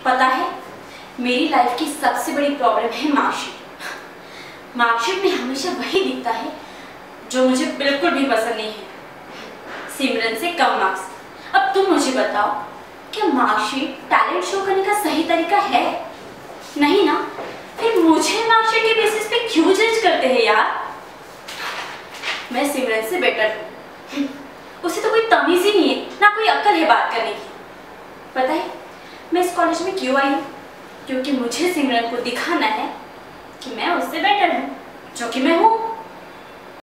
पता है, मेरी लाइफ की सबसे बड़ी प्रॉब्लम है मार्कशीट। मार्कशीट में हमेशा वही दिखता है जो मुझे बिल्कुल भी पसंद नहीं है, सिमरन से कम मार्क्स। अब तुम मुझे बताओ, क्या मार्कशीट टैलेंट शो करने का सही तरीका है? नहीं ना, फिर मुझे मार्कशीट के बेसिस पे क्यों जज करते हैं यार? मैं सिमरन से बेटर हूँ, उसे तो कोई तमीज ही नहीं है, ना कोई अक्ल है बात करने की। पता है मैं इस कॉलेज में क्यों आई हूँ? क्योंकि मुझे सिमरन को दिखाना है कि मैं उससे बेटर हूँ, जो कि मैं हूँ।